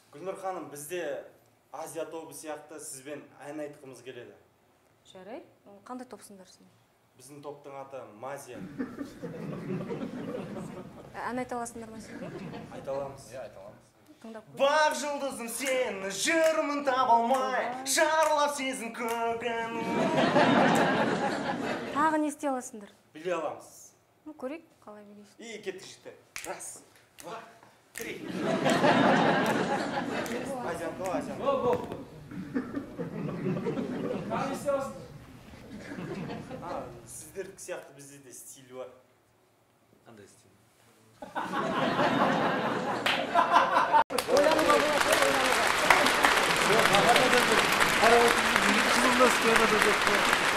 Гүлнұр ханым, бізде Азия тобы сияқты сізбен ән айтқымыз келеді. Жарай, қандай топсыңдар сен? Біздің топтың аты Мазия. Ән айта аласыңдар ма сен? Айта аламыз. Айта аламыз. Бақ жұлдызым сені жүрмін таба алмай, шарлап сезін көгін. Тағы не істей аласыңдар? Біле аламыз. Көрейік, қалай білесің? И кеттік жігіттер. Раз, два, три. Азиям, қалай Азиям? Тағы не істей аласыңдар? Сіздердікі сияқты бізде де стиль бар. Қандай стиль? Ойлануға болады, ойлануға. Қарап отырсыз, қызылда істей